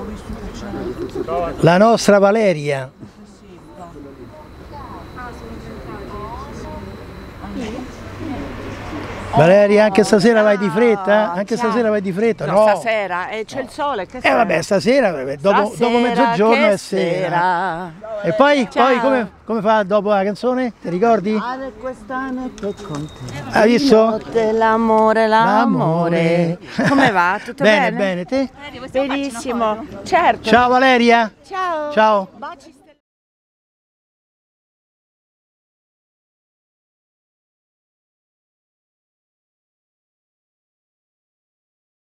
La nostra Valeria. Valeria, anche stasera vai di fretta? Anche stasera vai di fretta? No, stasera c'è il sole. Che vabbè, stasera, dopo mezzogiorno è sera. E poi come fa dopo la canzone? Ti ricordi? Quest'anno che con te. Hai visto? L'amore, l'amore. Come va? Tutto bene? Bene, te? Benissimo. Certo. Ciao Valeria. Ciao. Ciao. Baci.